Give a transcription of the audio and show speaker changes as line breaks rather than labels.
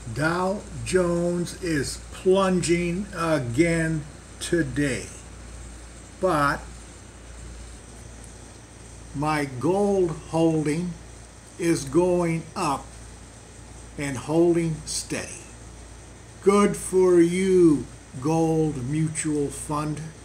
Dow Jones is plunging again today, but my gold holding is going up and holding steady. Good for you, gold mutual fund.